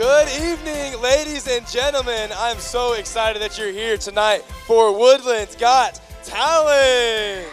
Good evening, ladies and gentlemen. I'm so excited that you're here tonight for Woodland's Got Talent.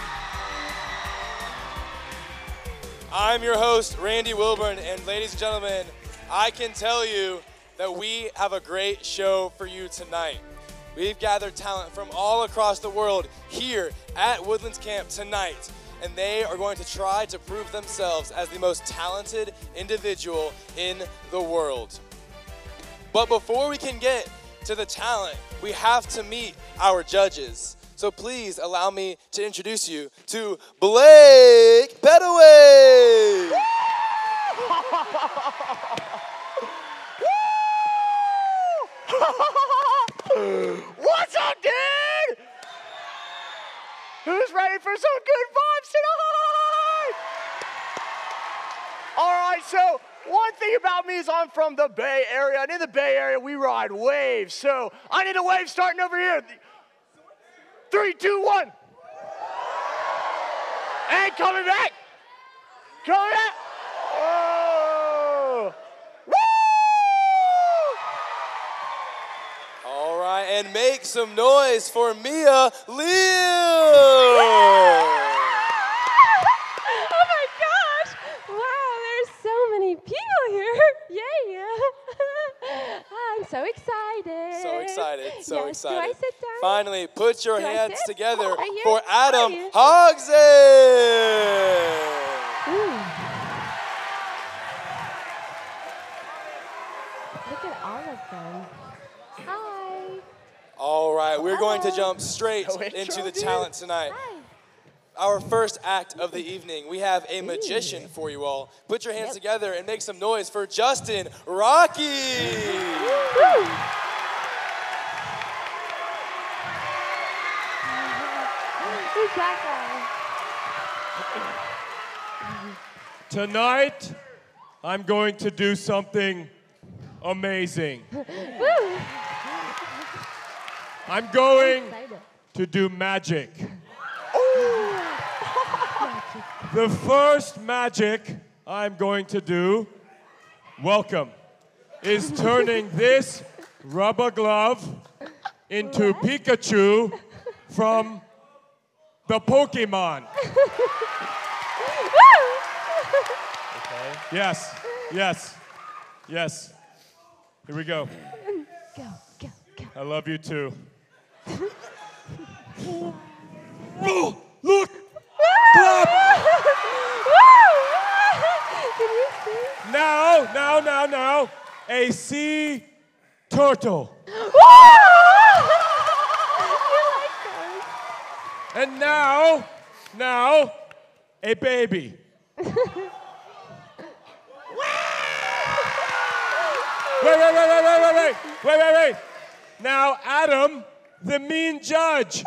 I'm your host, Randy Wilburn, and ladies and gentlemen, I can tell you that we have a great show for you tonight. We've gathered talent from all across the world here at Woodlands Camp tonight, and they are going to try to prove themselves as the most talented individual in the world. But before we can get to the talent, we have to meet our judges. So please allow me to introduce you to Blake Pettaway. What's up, dude? Who's ready for some good vibes tonight? All right, so one thing about me is I'm from the Bay Area, and in the Bay Area, we ride waves. So I need a wave starting over here. 3, 2, 1. And coming back. Coming back. Oh. Woo! All right, and make some noise for Mia Leal. Oh my gosh! Wow, there's so many people here. Yeah. I'm so excited. So excited, so yes. excited. Do I sit down? Finally, put your Do I hands sit? together Right here? for Adam Hi. Hogshead. Ooh. Look at all of them. Hi. All right, we're going to Hello. jump straight No intro, into the dude. talent tonight. Hi. Our first act of the evening, we have a magician for you all. Put your hands together and make some noise for Justin Rocky. Woo. Who's that Tonight, I'm going to do something amazing. guy? Woo. I'm going Excited. to do magic. The first magic I'm going to do, welcome, is turning this rubber glove into Pikachu from the Pokemon. Yes. Here we go. Go. I love you too. Oh, look! Clap! Can you see? Now. A sea turtle. You like those? And now, a baby. Wait. Now, Adam, the mean judge.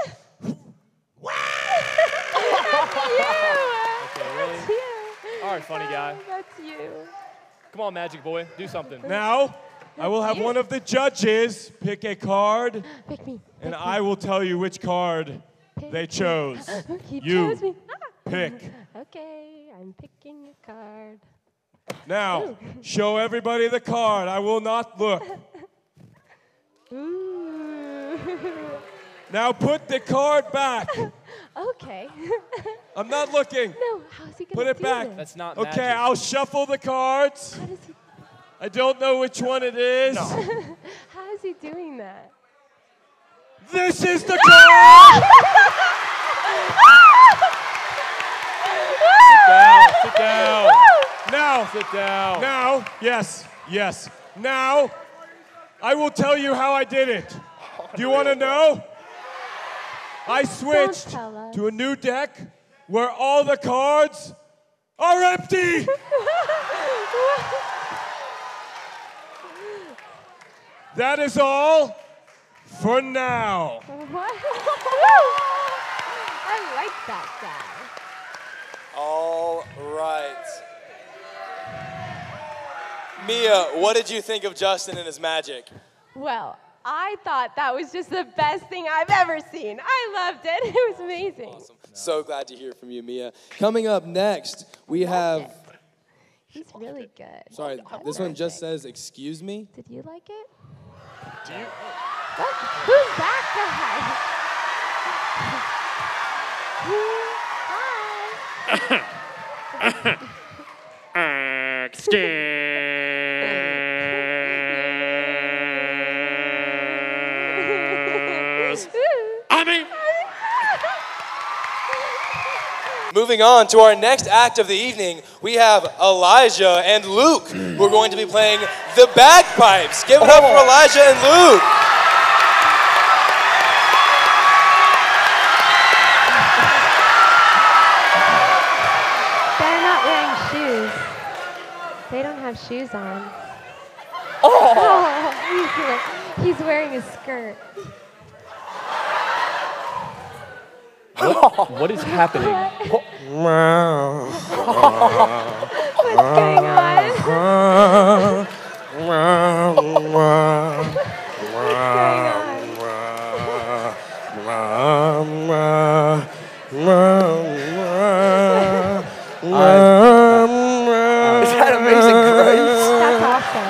That's you. All right, funny guy. That's you. Come on, Magic Boy, do something. Now, I will have one of the judges pick a card, Pick me. and I will tell you which card they chose. He You chose me. pick. Okay, I'm picking a card. Now, show everybody the card. I will not look. Ooh. Now put the card back. Okay. I'm not looking. No, how's he gonna Put it do back. this? That's not Okay, magic. I'll shuffle the cards. How does he? I don't know which one it is. How is he doing that? This is the card. Sit down. Now, Sit down. yes. Now, I will tell you how I did it. Do you want to know? I switched tell us. to a new deck where all the cards are empty. That is all for now. What? I like that guy. All right. Mia, what did you think of Justin and his magic? Well, I thought that was just the best thing I've ever seen. I loved it. It was amazing. Awesome. So glad to hear from you, Mia. Coming up next, we have He's really good. Sorry, this one just says, excuse me. Did you like it? Do you? Who's that guy? Hi. Moving on to our next act of the evening, we have Elijah and Luke, who are going to be playing the bagpipes. Give it up for Elijah and Luke. They're not wearing shoes. They don't have shoes on. He's wearing a skirt. What is happening? What's going on? Is that Amazing Grace? That's awesome.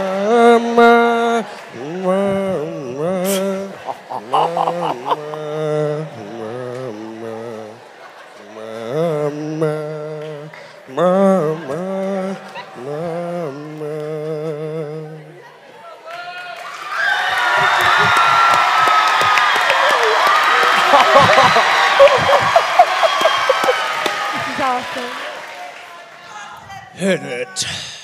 This is awesome. Hit it.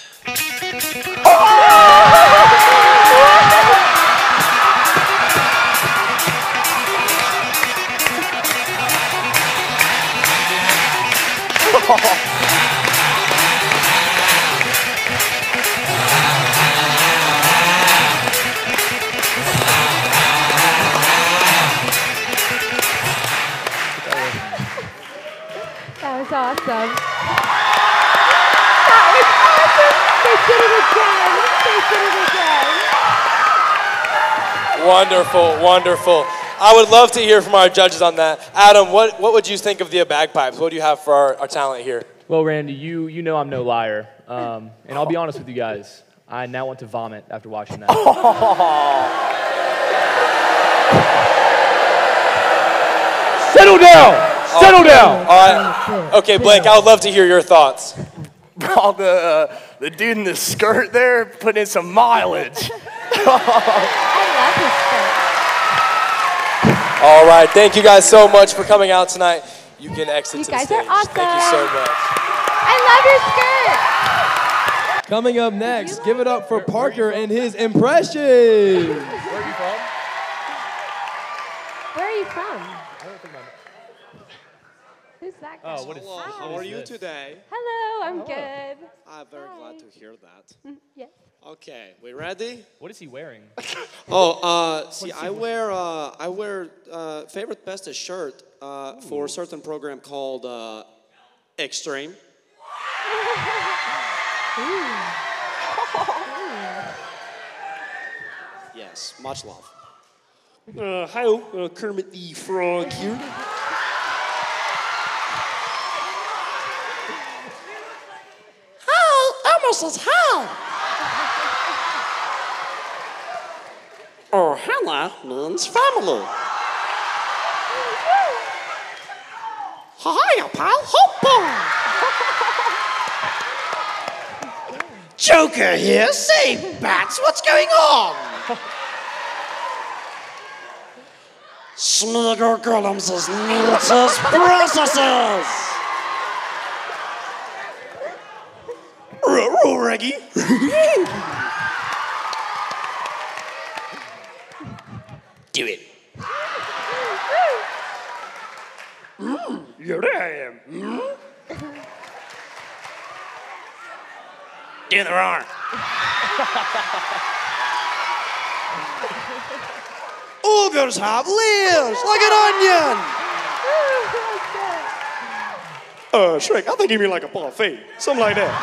That was awesome. That was awesome. They did it again. They did it again. Wonderful, wonderful. I would love to hear from our judges on that. Adam, what would you think of the bagpipes? What do you have for our talent here? Well, Randy, you know I'm no liar. And I'll be honest with you guys. I now want to vomit after watching that. Settle down! Settle down! All right. Okay, Blake, I would love to hear your thoughts. Oh, the dude in the skirt there putting in some mileage. I love his skirt. All right, thank you guys so much for coming out tonight. You can exit You to the guys stage. are awesome. Thank you so much. I love your skirt. Coming up next, give it up for Parker and his impressions. Where are you from? Where are you from? I don't think I'm... Who's that guy? Oh, what is Hi. How are you today? Hello, I'm good. I'm very Hi. glad to hear that. Yes. Okay, we ready? What is he wearing? See, I wear favorite bestest shirt for a certain program called Extreme. Yes, much love. Hi, Kermit the Frog here. Hi, Elmo says hi. Oh, Hannah means family. Hiya, pal. Hoppa. Joker here. Say, Bats, what's going on? Smeagol Golems as Nils's processes. Reggie. Do it. Here I am. Do the roar. Ogres have layers like an onion. Shrek, I think you mean like a buffet. Something like that.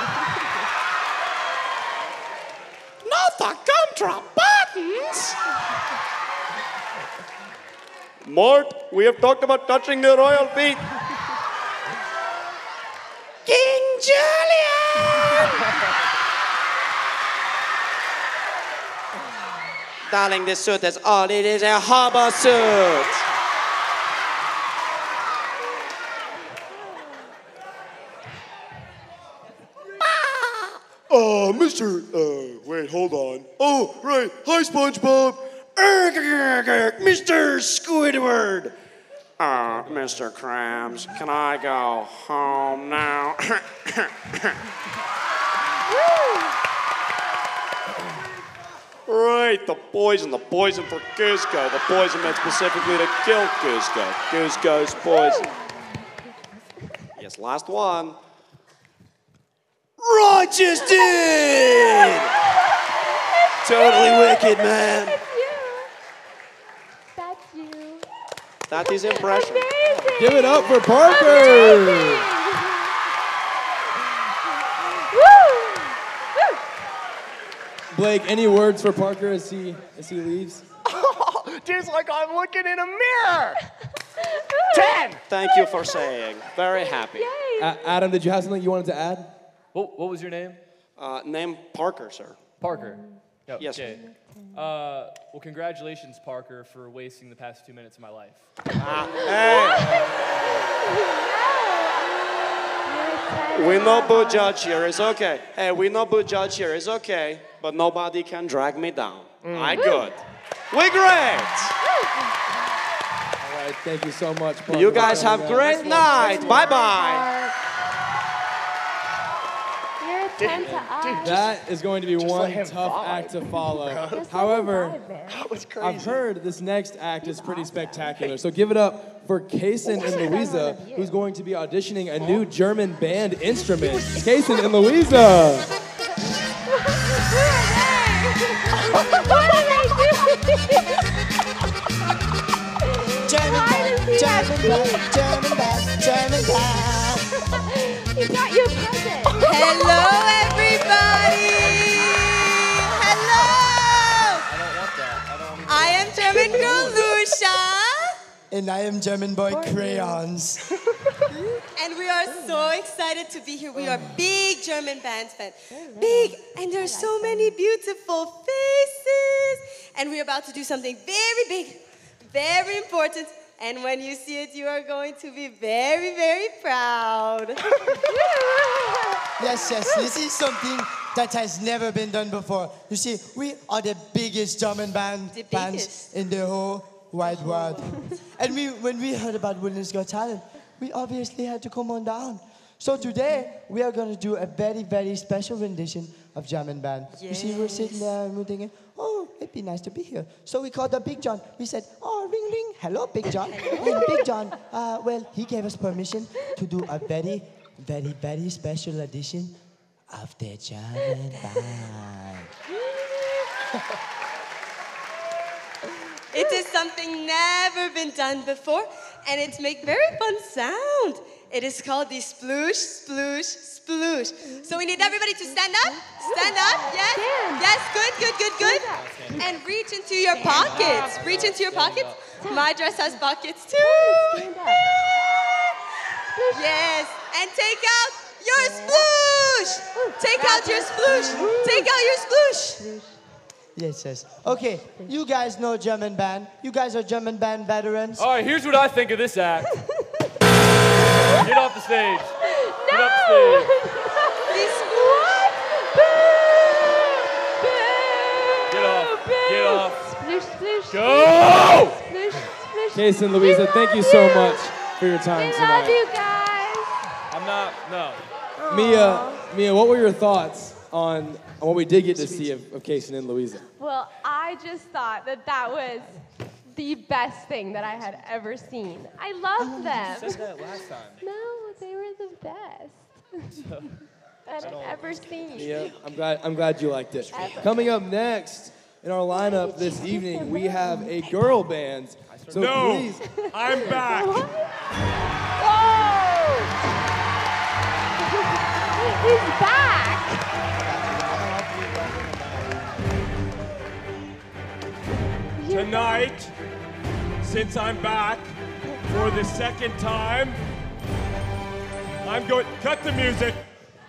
Not the gumdrop buttons. Mort, we have talked about touching the royal feet. King Julian! Darling, this suit is all it is, a harbor suit. Wait, hold on. Oh, right. Hi, SpongeBob. Mr. Squidward. Mr. Krabs, can I go home now? Right, the poison for Cusco. The poison meant specifically to kill Cusco. Cusco's poison. Yes, last one. Righteous dude! Totally wicked, man. That's you. That is impression. Amazing. Give it up for Parker. Blake, any words for Parker as he leaves? Dude's like I'm looking in a mirror. 10. Thank you for saying. Very happy. Yay. Adam, did you have something you wanted to add? What was your name? Name Parker, sir. Parker. Oh, Yes. Okay. Well, congratulations, Parker, for wasting the past 2 minutes of my life. We know boo judge here, it's okay. Hey, we know boo judge here, it's okay. But nobody can drag me down. I good. We great. All right, thank you so much, Parker. You guys have great night. Bye-bye. You're a 10 to us. That is going to be one let him tough vibe. act to follow. Just However, let him vibe, man. That was crazy. I've heard this next act is pretty spectacular. So give it up for Kaysen and Louisa, who's going to be auditioning a new German band instrument. Kaysen and Louisa. What are they doing? You got your present. Hello, everybody! Hello! I am German girl Lucia, And I am German boy Crayons. and we are so excited to be here. We are big German band fans. Big, and there are so many beautiful faces. And we're about to do something very big, very important. And when you see it, you are going to be very, very proud. Yes, this is something that has never been done before. You see, we are the biggest German bands in the whole wide world. And when we heard about Wilderness Got Talent, we obviously had to come on down. So today, we are going to do a very, very special rendition of German band. You see, we're sitting there and we're thinking, oh, it'd be nice to be here. So we called up Big John. We said, oh, ring, ring. Hello, Big John. And Big John, well, he gave us permission to do a very, very, very special edition of the German band. It is something never been done before, and it makes very fun sound. It is called the sploosh, sploosh, sploosh. So we need everybody to stand up. Stand up, yes? Yes, good. And reach into your pockets. Reach into your pockets. My dress has pockets too. Yes, and take out your sploosh. Take out your sploosh. Take out your sploosh. Yes. Okay, you guys know German band. You guys are German band veterans. All right, here's what I think of this act. Get off the stage. Get off the stage. Get off. Sploosh, sploosh. Go! Sploosh, sploosh. Kaysen, Louisa, thank you so much for your time We tonight. love you guys. I'm not, no. Mia, what were your thoughts on what we did get to see of Kaysen and Louisa? Well, I just thought that was the best thing that I had ever seen. I loved them. You said that last time. No, they were the best that I've ever seen. Yeah, I'm glad you liked it. Coming up next in our lineup this evening, we have a girl band. So No, please, I'm back. He's back. Tonight, since I'm back for the second time, I'm going, cut the music.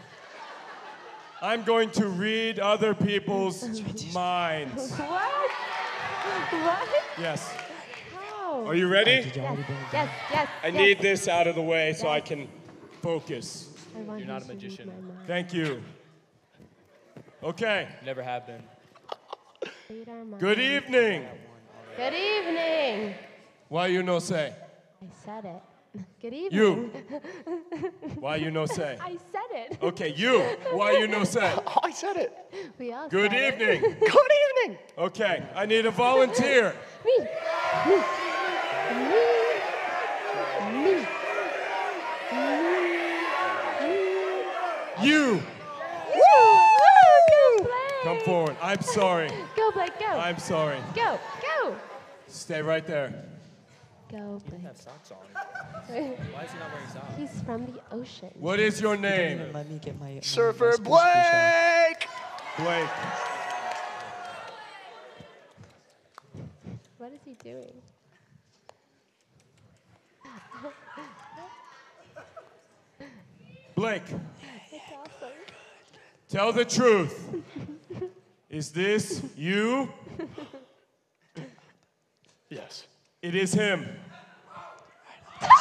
I'm going to read other people's minds. What? What? Yes. How? Are you ready? Yes. I need this out of the way so I can focus. You're not a magician. Thank you. Okay. Never have been. Good evening. Good evening. Why you no say? I said it. Good evening. You. Why you no say? I said it. Okay, you. Why you no say? I said it. We all Good said evening. It. Good evening. Okay, I need a volunteer. Me. You. Go, Blake. Come forward. I'm sorry. Go, Blake, go. I'm sorry. Go. Stay right there. Go, Blake. Have socks on. Why is he not wearing socks? He's from the ocean. What is your name? Surfer Blake. Blake. What is he doing? Blake, That's awesome. tell the truth. Is this you? Yes. It is him. That's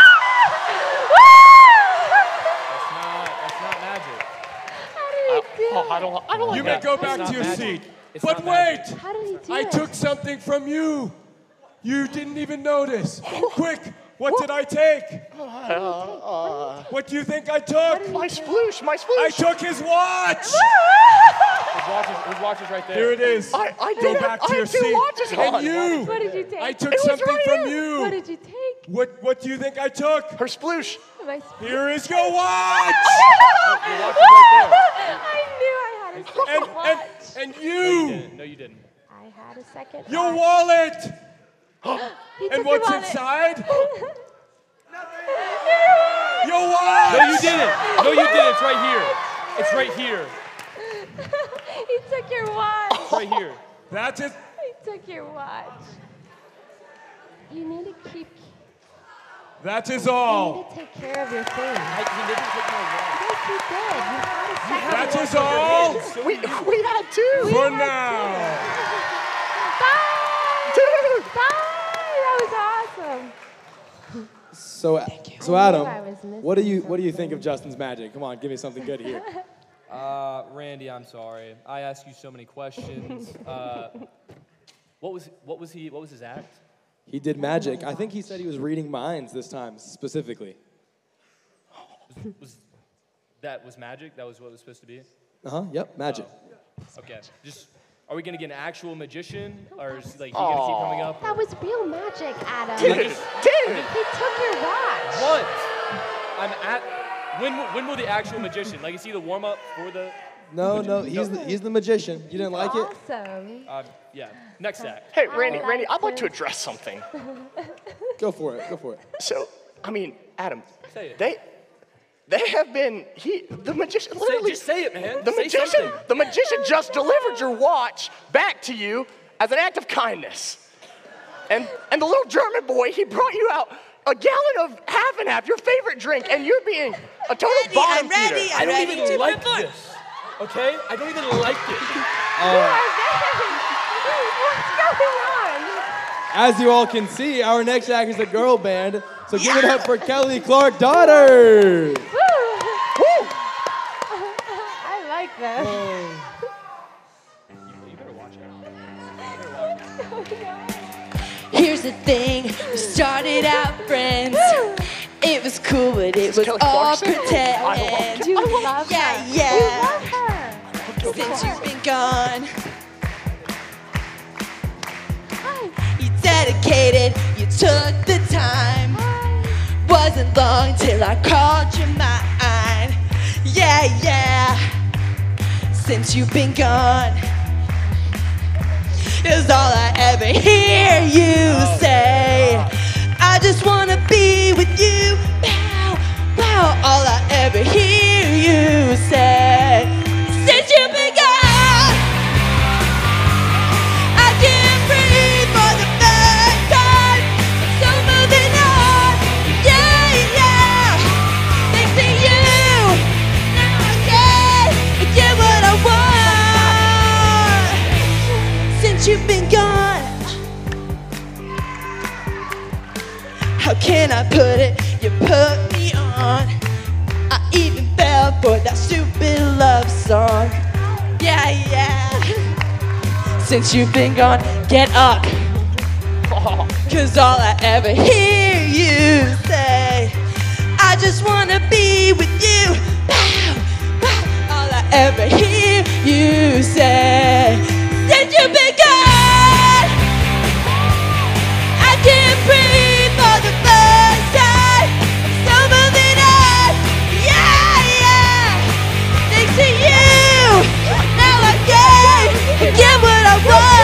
not magic. How did he do it? I don't like You may that. go back It's to your not seat. magic. It's But not wait! magic. How did he do I it? took something from you. You didn't even notice. Quick, what did I take? What do you think I took? My sploosh. I took his watch. His watch is right there. Here it is. I Go did back it. to I your had two seat. watches on. And you. What did you take? I took It was something right from here. you. What did you take? What do you think I took? Her sploosh. My Here is your watch. I knew I had a second watch. And you. No, you didn't. I had a second Your watch. wallet. He took And your what's wallet. inside? Your watch. No, you didn't. No, you didn't. It's right here. It's right here. He took your watch. It's right here. That's it. He took your watch. You need to keep. That is You all. need to take care of your things. He didn't take my watch. Yes, you did. You had a second That watch. is all We had two. for now. Bye. Dude. Bye. That was awesome. So I Adam, knew I was missing what do you think of Justin's magic? Come on, give me something good here. Randy, I'm sorry. I asked you so many questions. What was his act? He did magic. I think he said he was reading minds this time specifically. Was magic? That was what it was supposed to be? Yep, magic. Okay. Are we gonna get an actual magician, or is he gonna keep coming up? That was real magic, Adam. Dude. He took your watch. What? When will the actual magician? Is he the warm up for the? No, he's the magician. You didn't like it? Awesome. Yeah. Next act. Hey, Randy, like I'd like it. to address something. Go for it. So, I mean, Adam, Say it. they have been, the magician, literally. Just say it, man. The Say magician, something. the magician just delivered your watch back to you as an act of kindness. And the little German boy, he brought you out a gallon of half and half, your favorite drink, and you're being a total bottom feeder. I don't even like this. Okay? I don't even like it. What's going on? As you all can see, our next act is a girl band. So give it up for Kelly Clark Daughter. Woo! I like that. Here's the thing, we started out friends. It was cool, but it was Kelly all Clarkson? pretend. You love Yeah, her. yeah. You love her. Since you've been gone, Hi. you dedicated, you took the time. Wasn't long till I called you mine. Yeah, yeah. Since you've been gone, is all I ever hear you say. I just wanna be with you. Pow, pow. All I ever hear you say. Since you've been gone, I can't breathe for the first time. I'm so moving on. Yeah, yeah. Thanks to you, now I can. since you've been gone. How can I put it? You put me on. I even fell for that stupid love song. Yeah, yeah. Since you've been gone, get up. Cause all I ever hear you say, I just wanna be with you. All I ever hear you say, since you've been gone, I can't breathe for the first time. I'm so moving on, yeah, yeah. Thanks to you, now I get what I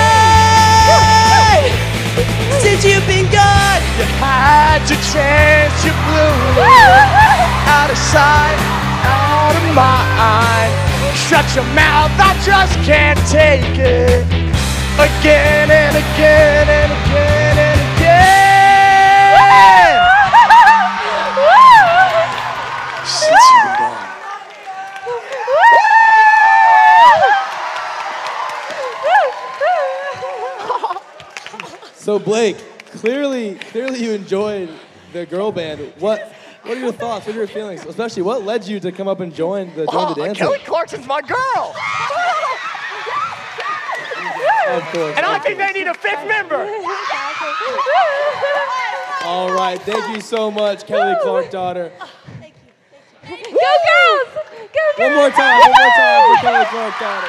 want. Since you've been gone, you had your chance, you blew out of sight, out of mind. Shut your mouth, I just can't take it. Again and again and again and again. Since you've been gone. So Blake, clearly you enjoyed the girl band. What are your thoughts? What are your feelings? Especially, what led you to come up and join the dancing? Kelly Clarkson's my girl. Of course. And I think they need a fifth member. All right, thank you so much, Kelly Clark daughter. Go girls! Go girls! One more time for Kelly Clark daughter.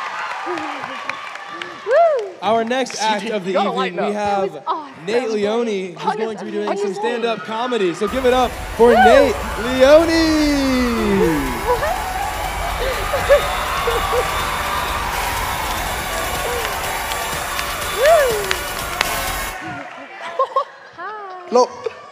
Our next act of the evening, we have Nate Leone, who's going to be doing some stand-up comedy. So give it up for Nate Leone. Hello.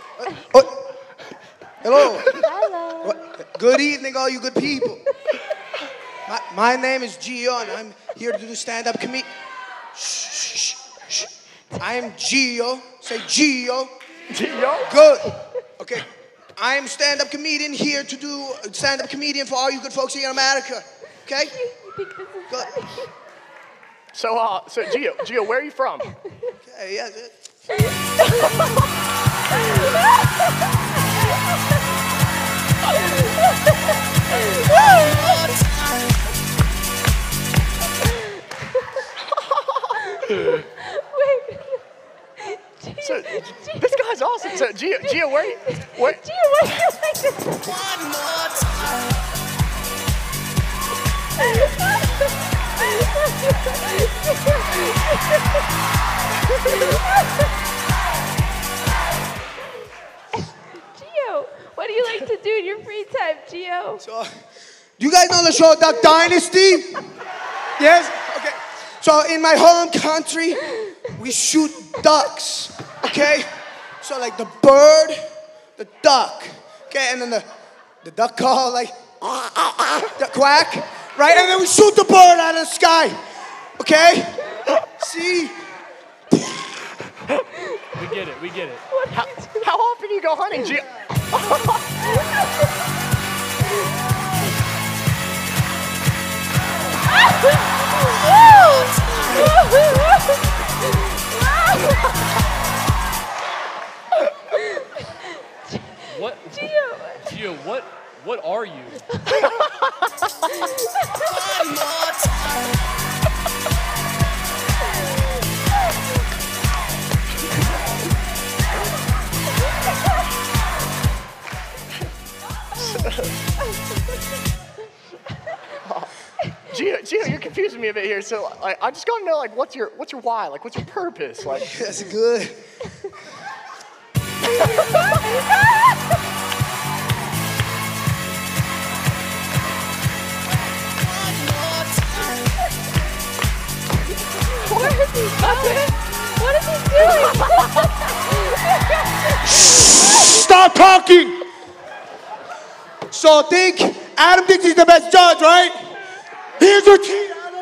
Hello. Hello. Good evening, all you good people. My name is Gio, and I'm here to do stand-up comedy. Shh. I'm Gio. Say Gio. Gio? Good. Okay. I'm stand-up comedian here to do stand-up comedian for all you good folks here in America. Okay? Good. So Gio, where are you from? Okay, yeah. So, this guy's awesome. So, Gio, where are you? Gio, where are you like this? One more time. Gio, what do you like to do in your free time, Gio? So, do you guys know the show Duck Dynasty? Yes? Okay. So in my home country, we shoot ducks, okay? So like the bird, the duck, okay? And then the duck call like, the quack, right? And then we shoot the bird out of the sky, okay? See? We get it. How often do you go hunting, Gio? What? Gio, what are you? One more time. Gio, you're confusing me a bit here. So I just gotta know, like, what's your why? Like, what's your purpose? Like, that's good. Where is he going? What is he doing? Stop talking! So Adam thinks he's the best judge, right? Here's your tea, Adam.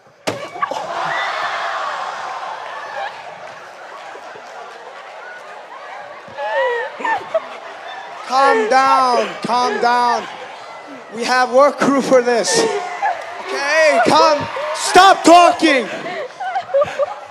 Calm down. We have work crew for this. Okay, stop talking.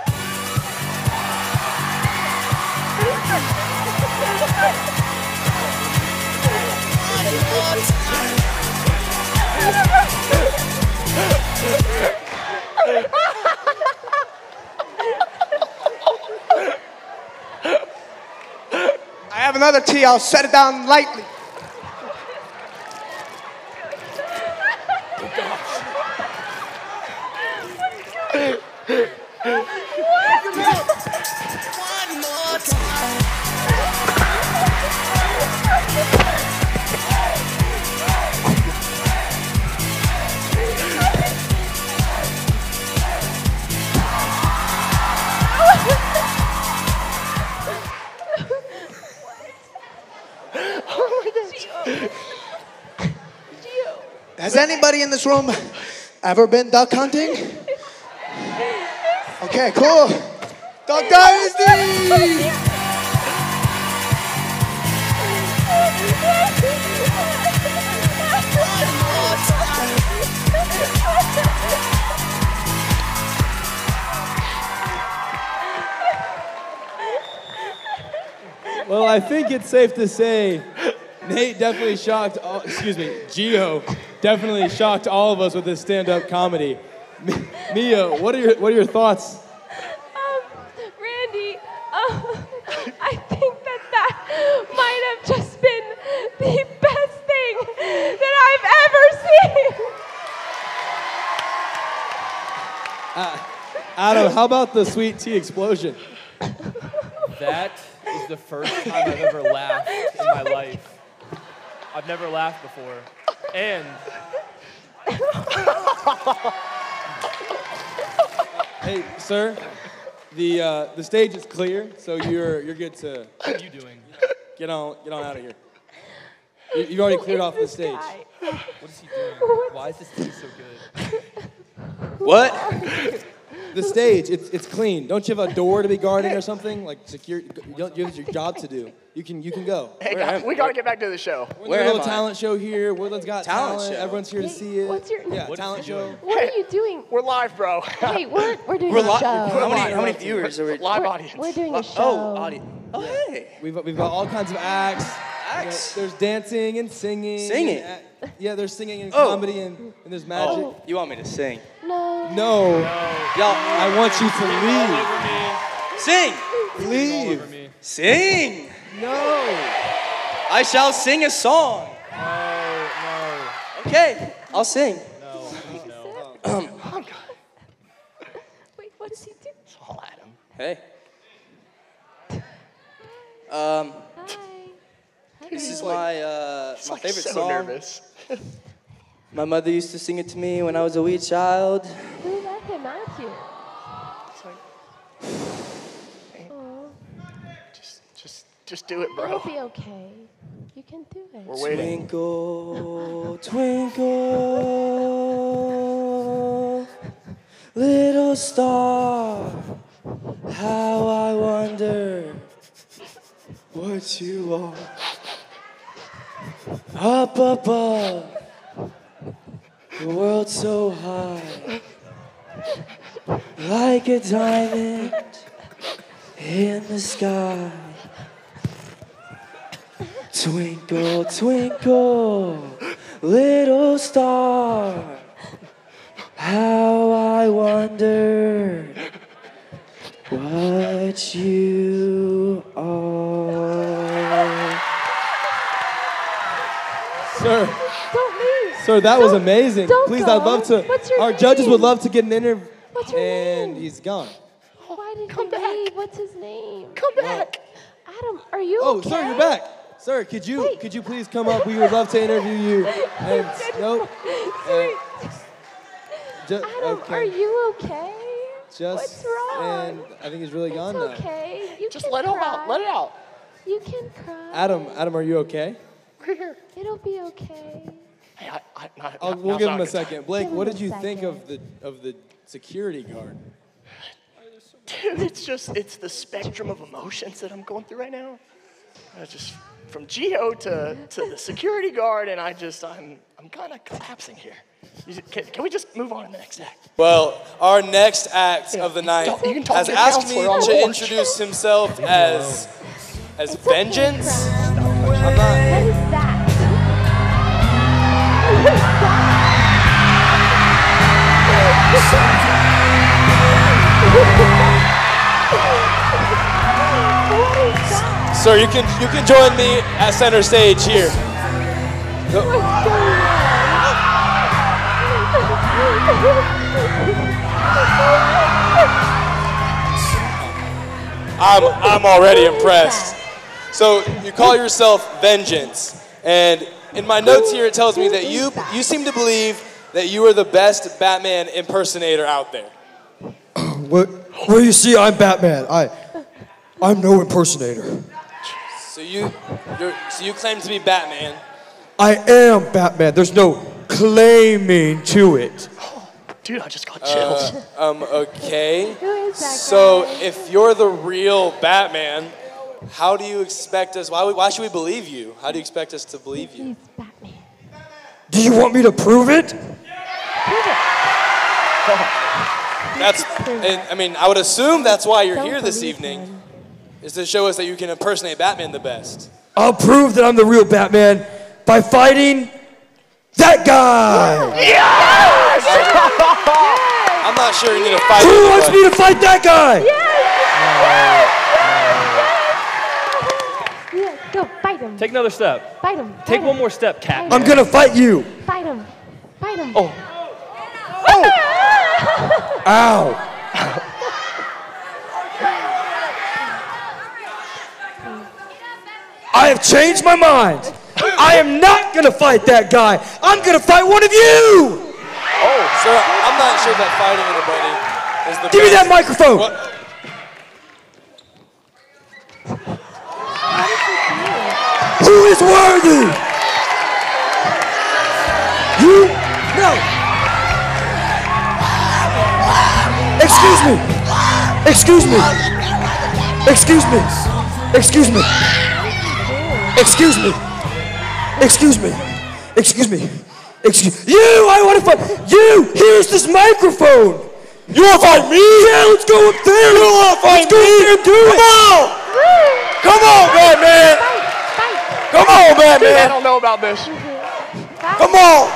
I have another tea. I'll set it down lightly. One more time. Has anybody in this room ever been duck hunting? Okay, cool. Duck Dynasty! Well, I think it's safe to say Nate definitely shocked, Gio definitely shocked all of us with his stand-up comedy. Mia, what are your thoughts? Randy, I think that might have just been the best thing that I've ever seen. Adam, how about the sweet tea explosion? That is the first time I've ever laughed in my life. I've never laughed before. And hey, sir, the stage is clear, so you're good to. What are you doing? Get on out of here. You've already cleared off the stage. What is he doing? Why is this tea so good? What? The stage, it's clean. Don't you have a door to be guarding or something? Like security, you have your job to do. You can go. Hey guys, we gotta get back to the show. We're in a little talent show here. Woodland's got talent. Everyone's here to see it. What's your talent show? What are you doing? We're live, bro. Hey, we're doing a show. How many viewers are we? Live audience. We're doing a show. Oh, audience. Oh, hey. We've got all kinds of acts. Acts? There's dancing and singing. Singing? Yeah, there's singing and comedy and there's magic. Oh, you want me to sing? No. No. Y'all, I want you to leave. Sing. Leave. Sing. No. I shall sing a song. No. Okay, I'll sing. No. Wait, what does he do? I'll at him. Hey. Hi. This is my my favorite so song. Nervous. My mother used to sing it to me when I was a wee child. Who let him at you? Just do it, bro. It'll be okay. You can do it. We're waiting. Twinkle, twinkle, little star, how I wonder what you are. Up above, the world so high, like a diamond in the sky. Twinkle, twinkle, little star, how I wonder what you are. Sir. Don't leave. Sir, that was amazing. Don't Please, go. I'd love to. What's your Our judges name? would love to get an interview. What's your and name? he's gone. Why did Come he back. leave? What's his name? Come back. Adam, are you Oh, okay? sir, you're back. Sir, could you please come up? We would love to interview you. And nope. Adam, are you okay? Just What's wrong? and I think he's really gone It's now. okay. You Just can let it cry. out. Let it out. You can cry. Adam, are you okay? We're here. It'll be okay. Hey, We'll give him a second. Blake, Give what him did a you think second. of the security guard? Dude, it's the spectrum of emotions that I'm going through right now. Just from Gio to the security guard, and I'm kind of collapsing here. Can we just move on to the next act? Well, our next act of the night You can talk has to the asked me counselor on the to porch. introduce himself as as vengeance? I'm not. What is that? Sir, you can join me at center stage here. I'm already impressed. So you call yourself Vengeance, and in my notes here it tells me that you seem to believe that you are the best Batman impersonator out there. Well, you see, I'm Batman. I'm no impersonator. So you claim to be Batman. I am Batman. There's no claiming to it. Dude, I just got chills. Okay. Who is that So guy? if you're the real Batman, how do you expect us? Why should we believe you? How do you expect us to believe you? Do you want me to prove it? I would assume that's why you're here this evening, is to show us that you can impersonate Batman the best. I'll prove that I'm the real Batman by fighting that guy. Yes! I'm not sure you need to fight. Who wants me to fight that guy? Yeah, go fight him. Take another step. Fight him. Take one more step, Cat. I'm gonna fight you. Fight him. Fight him. Oh. Ow. I have changed my mind. I am not gonna fight that guy. I'm gonna fight one of you. Oh, sir, I'm not sure that fighting anybody is the Give me best. that microphone. What? Who is worthy? You? No. Excuse me. Excuse me. Excuse me. Excuse me. Excuse me. Excuse me. Excuse me. Excuse you. I want to fight you. Here's this microphone. You want to fight me? Yeah, let's go up there. You want to fight me? Let's go up there and do it. Come on, Batman. Come on, Batman. Dude, I don't know about this. Come on.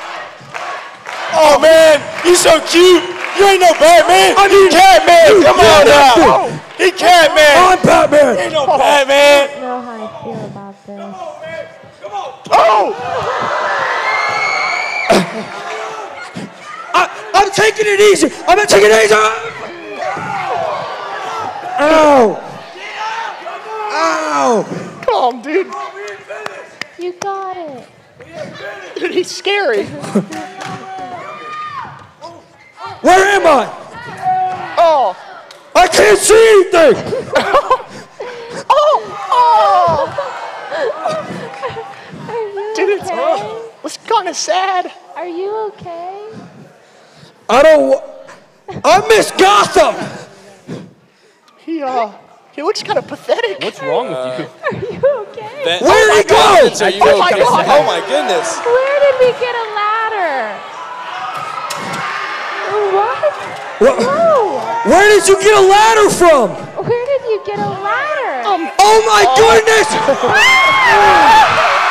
Oh man, he's so cute. You ain't no Batman. He Catman. Come on now. He Catman. I'm Batman. He ain't no Batman. I don't know how I feel about this. Oh! I'm taking it easy. I'm not taking it easy. Ow. Ow. Come on, dude. You got it. Dude, he's scary. Where am I? Oh. I can't see anything. Dude, it's kind of sad. Are you okay? I miss Gotham. He looks kind of pathetic. What's wrong with you? Are you okay? Where'd he go? Are you Oh my okay? God. Oh my goodness. Where did we get a ladder? What? No. Where did you get a ladder from? Where did you get a ladder? Oh my goodness!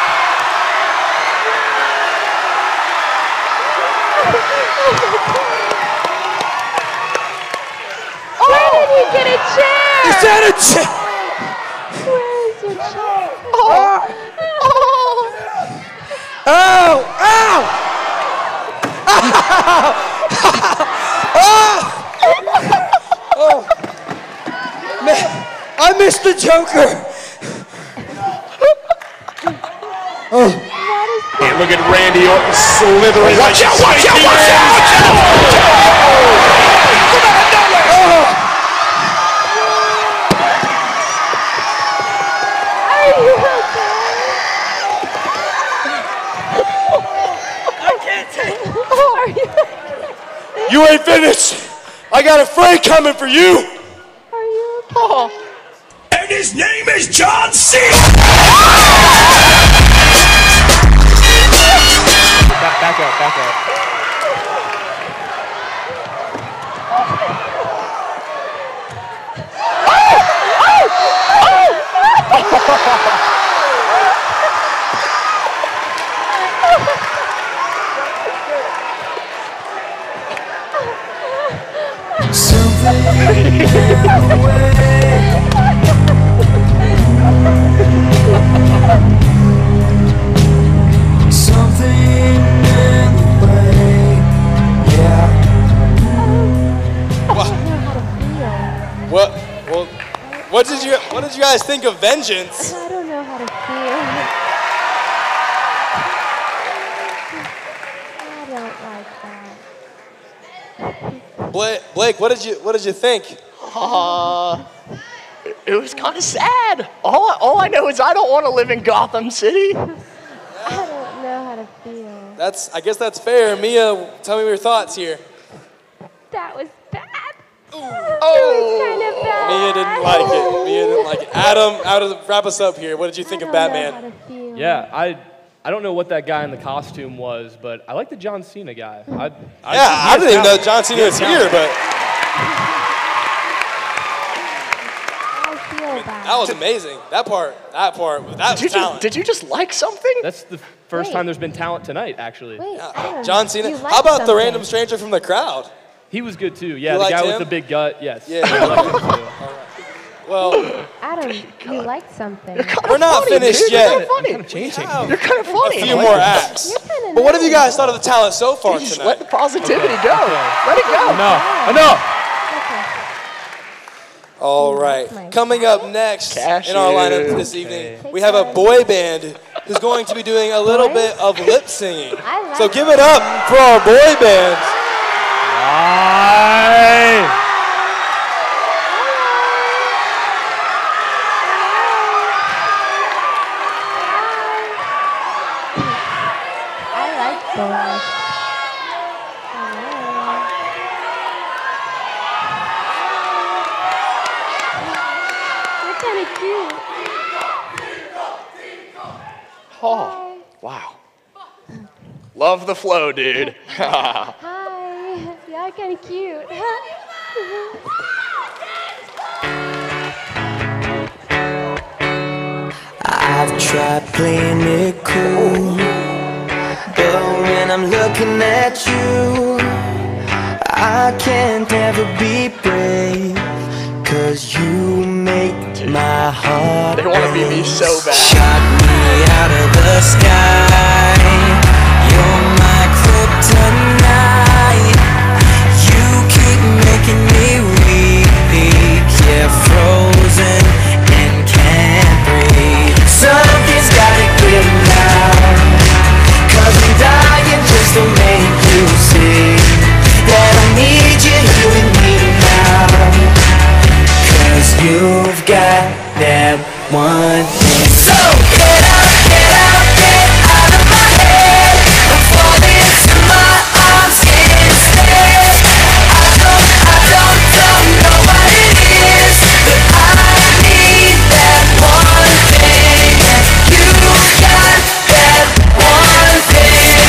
Where did you get a chair? Is that a chair? Where is your chair? Ow! Ow! Oh! Man, I missed the Joker. And look at Randy Orton slithering. Watch out! Watch out! Watch out! Are you okay? I can't take it. Are you? You ain't finished. I got a fray coming for you. Are you okay? And his name is John C. Back up, back up. What did you guys think of Vengeance? I don't know how to feel. I don't like that. Blake, what did you think? It was kind of sad. All I know is I don't want to live in Gotham City. I don't know how to feel. I guess that's fair. Mia, tell me your thoughts here. That was bad. Oh. It was kind of bad. Mia didn't like it. Adam, wrap us up here. What did you think of Batman? Yeah, I don't know what that guy in the costume was, but I like the John Cena guy. I didn't even know John Cena was here, but that was amazing. That part was talent. Did you just like something? That's the first time there's been talent tonight, actually. John Cena. How about the random stranger from the crowd? He was good too. Yeah, You the liked guy him? with the big gut. Yes. Yeah. I liked him too. Well, Adam, you liked something. we're not finished yet. You're kind of funny. A few more acts. But what have you guys thought of the talent so far Just tonight? let the positivity go. Let it go. Enough. All right. Coming up next in our lineup this evening, we have a boy band who's going to be doing a little bit of lip singing. So give it up for our boy band. I like boys. You're kind of cute. Oh, wow. Love the flow, dude. Hi. You're kind of cute. I've tried playing it cool, but when I'm looking at you, I can't ever be brave, 'cause you make my heart They want to be me so bad. shot me out of the sky. You're my kryptonite. You keep making me weak, yeah, frozen and can't breathe. Something's gotta give now, 'cause I'm dying just to make you see that I need you here with me now. 'Cause you've got that one thing. So get out, get out, get out of my head. I'm falling into my arms instead. I don't know what it is, but I need that one thing. You've got that one thing.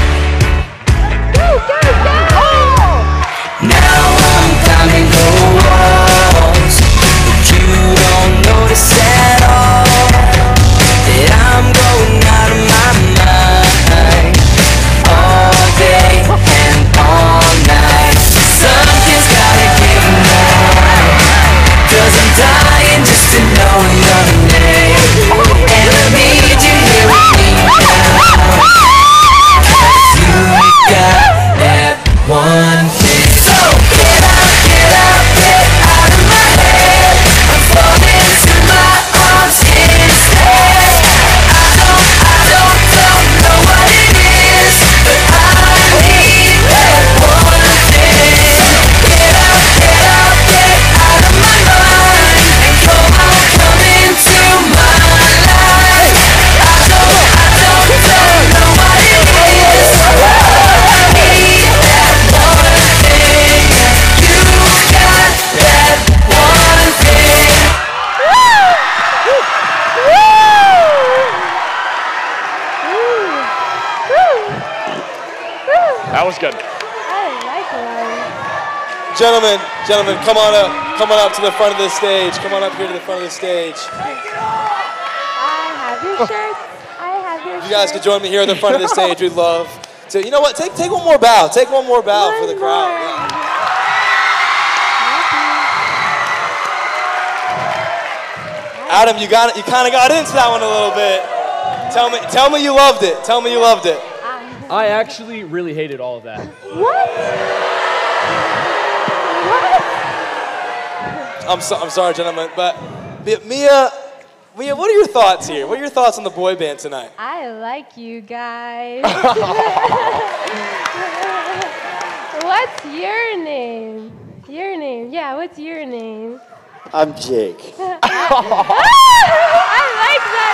Now I'm climbing the walls, but you don't notice at all that I'm going out of my mind all day and all night. Something's gotta give now, 'cause I'm dying just to know your name, and I need you here with me now, 'cause you got that one thing. So get out, get out, get out of my head. I'm falling into my arms instead. I don't know what it is, but I need that one thing. Get out, get out, get out of my mind, and come into my life. I don't know what it is, but I need that one thing. You got that one thing. That was good. I like one. Gentlemen, come on up to the front of the stage. Come on up here to the front of the stage. I have your shirts. I have your If you guys could join me here at the front of the stage, we'd love to. You know what? Take one more bow. Take one more bow for the crowd. Yeah. Adam, you kind of got into that one a little bit. Tell me you loved it. Tell me you loved it. I actually really hated all of that. What? I'm sorry, gentlemen, but Mia, what are your thoughts here? What are your thoughts on the boy band tonight? I like you guys. What's your name? Your name? Yeah, what's your name? I'm Jake. I like that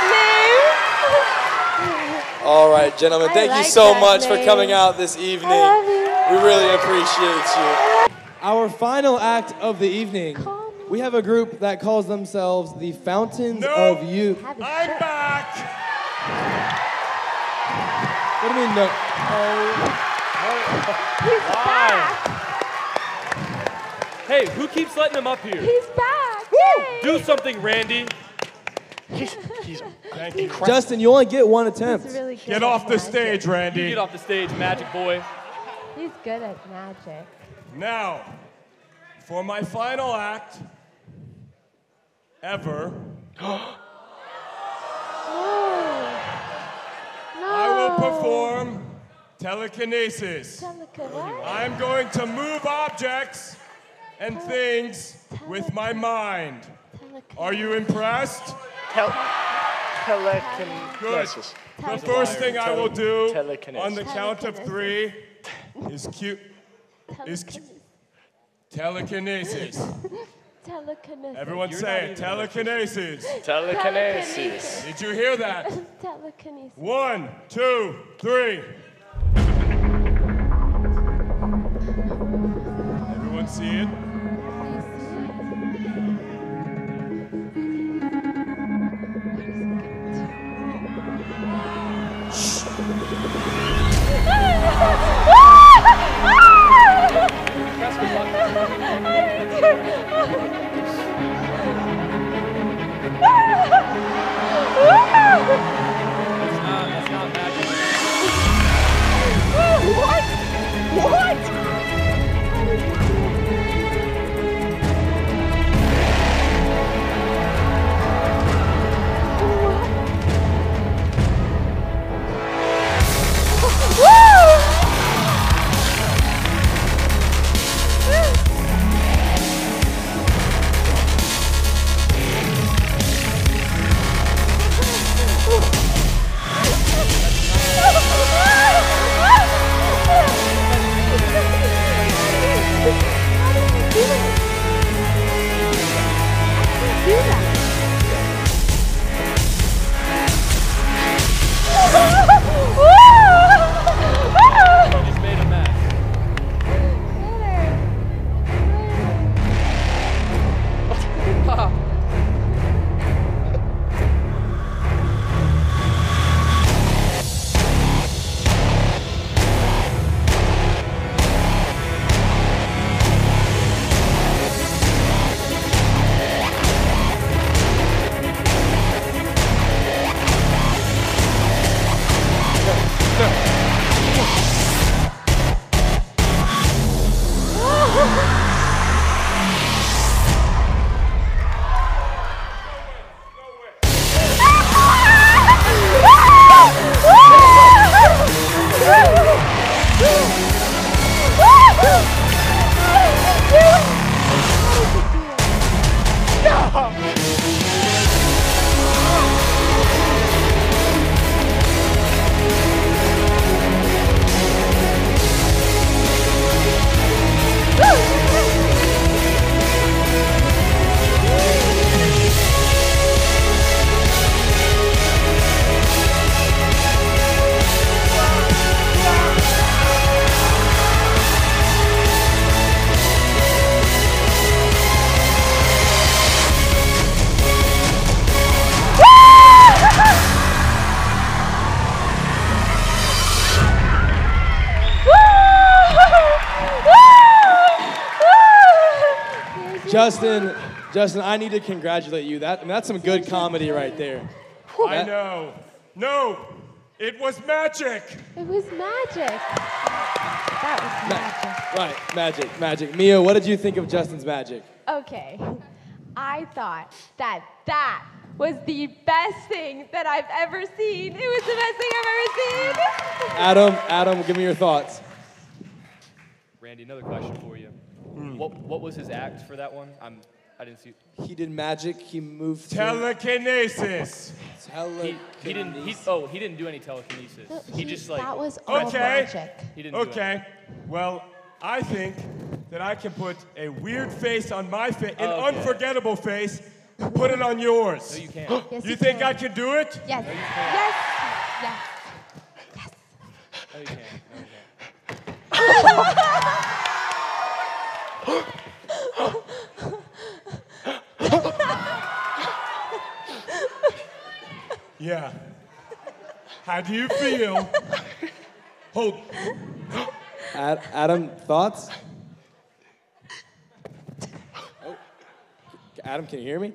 name. All right, gentlemen, thank you like so that much for name. coming out this evening. We really appreciate you. Our final act of the evening, we have a group that calls themselves the Fountains of Youth. I'm back. What do you mean no? He's back. Hey, who keeps letting him up here? He's back. Yay. Do something, Randy. Thank you. Justin, you only get one attempt. He's really good Get at off the magic. stage, Randy. You get off the stage, magic boy. He's good at magic. Now, for my final act ever, I will perform telekinesis. I'm going to move objects and things with my mind. Are you impressed? Telekinesis. Good. The first thing I will do Telekinesis. on the count of 3 is telekinesis. Telekinesis. Everyone say it. Telekinesis. Telekinesis. Did you hear that? Telekinesis. 1, 2, 3. Everyone see it? That's not magic. What? Just made a mess. Justin, I need to congratulate you. That's some good comedy right there. I know. No, it was magic. It was magic. That was magic. Right, magic. Mia, what did you think of Justin's magic? Okay. I thought that was the best thing that I've ever seen. It was the best thing I've ever seen. Adam, give me your thoughts. Randy, another question for you. What was his act for that one? I didn't see. He did magic. He moved. Telekinesis. He didn't do any telekinesis. He just like. That was all magic. He didn't do Okay. Well, I think that I can put a weird face on my face, an unforgettable face, put it on yours. No, you can't. Yes, You think I can do it? Yes. No, you Yes. Yes. No, you can't. Yeah. How do you feel? Hold. Adam, thoughts? Oh. Adam, can you hear me?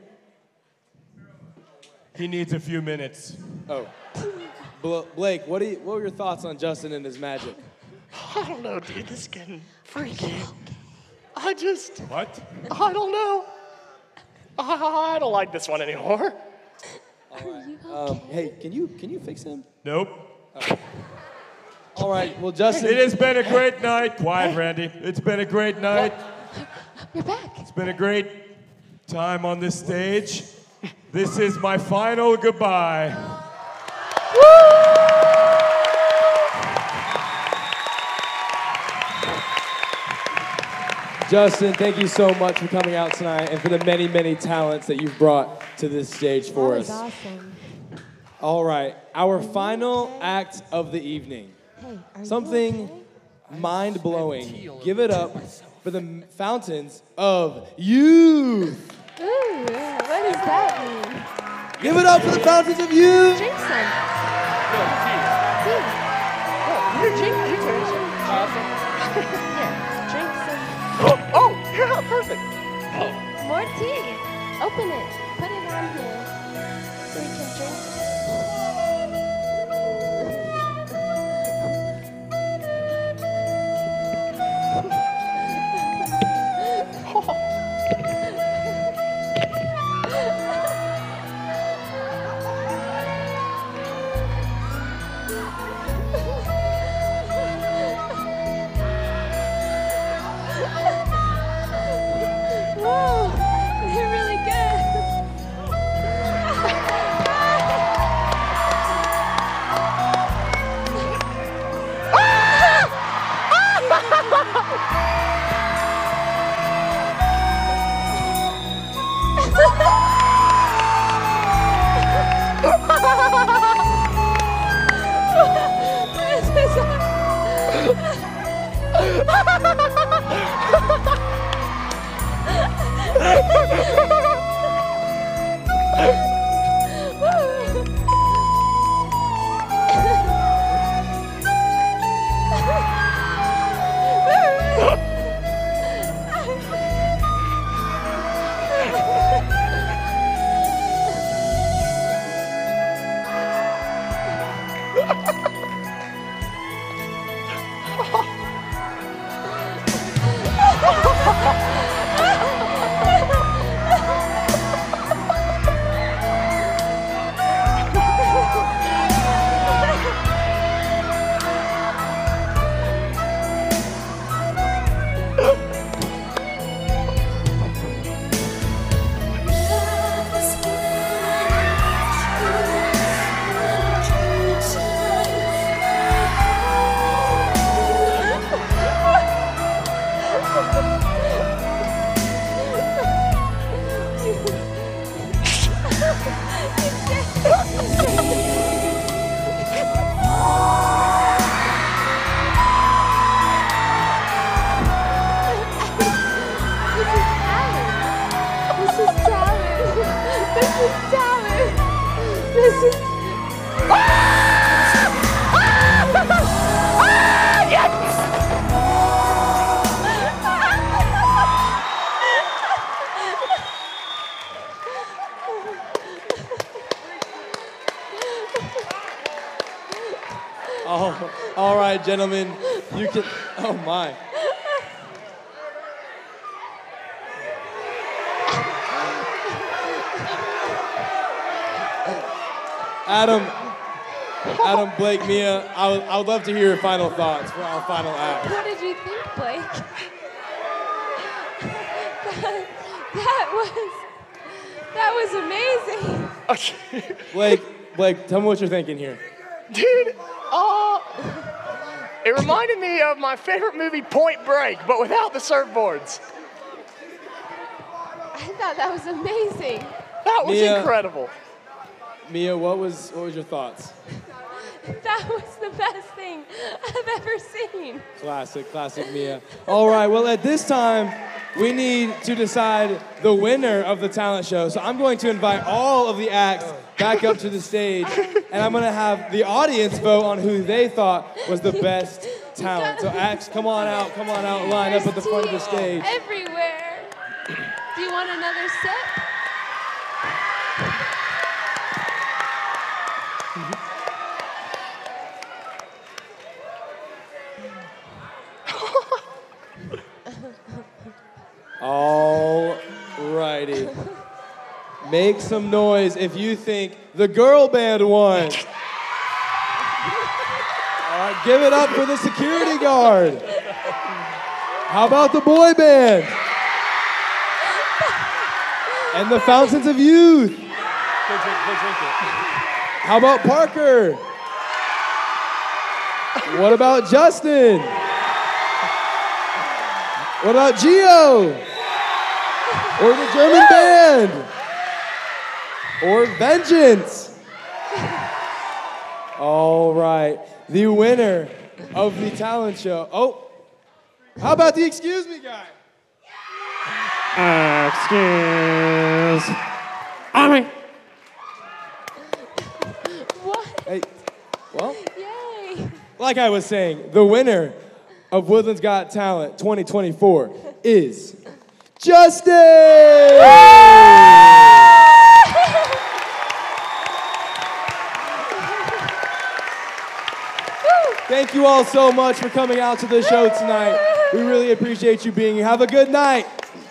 He needs a few minutes. Oh. Blake, what were your thoughts on Justin and his magic? I don't know, dude. This is getting freaky. What? I don't know. I don't like this one anymore. Hey, can you fix him? Nope. Oh. All right, well, Justin. It has been a great night. Quiet, Randy. It's been a great night. You're back. It's been a great time on this stage. This is my final goodbye. Justin, thank you so much for coming out tonight and for the many, many talents that you've brought to this stage for us. That was awesome. All right, our final act of the evening. Hey, are Something you okay? mind-blowing. Give it up for the fountains of youth. Ooh, what does that mean? Give it up for the fountains of youth. Drink some. Drink some. Oh, yeah, perfect. More tea. Open it. Put it on here so we can drink. Whoa, they're really good. Oh, all right, gentlemen. You can. Oh my. Adam, Blake, Mia, I would love to hear your final thoughts for our final act. What did you think, Blake? That was amazing. Blake, tell me what you're thinking here. Dude, it reminded me of my favorite movie, Point Break, but without the surfboards. I thought that was amazing. That was Mia, incredible. Mia, what was your thoughts? That was the best thing I've ever seen. Classic Mia. All right, well, at this time, we need to decide the winner of the talent show. So I'm going to invite all of the acts back up to the stage, and I'm going to have the audience vote on who they thought was the best talent. So acts, come on out, line up at the front of the stage. Everywhere. Do you want another sip? All righty. Make some noise if you think the girl band won. All right, give it up for the security guard. How about the boy band? And the Fountains of Youth. How about Parker? What about Justin? What about Gio? Or the German band? Or Vengeance? All right, the winner of the talent show. Oh, how about the Excuse Me guy? Excuse me. What? Hey, well, Yay. like I was saying, the winner of Woodlands Got Talent 2024 is Justin! Thank you all so much for coming out to the show tonight. We really appreciate you being here. Have a good night.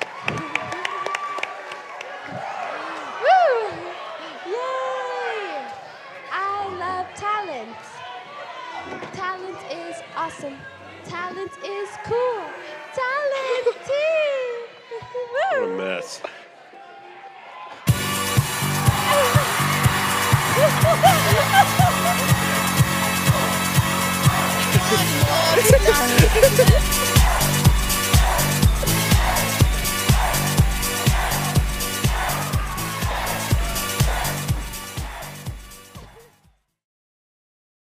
Woo! Yay! I love talent. Talent is awesome. Talent is cool. Talented. Woo! What a mess.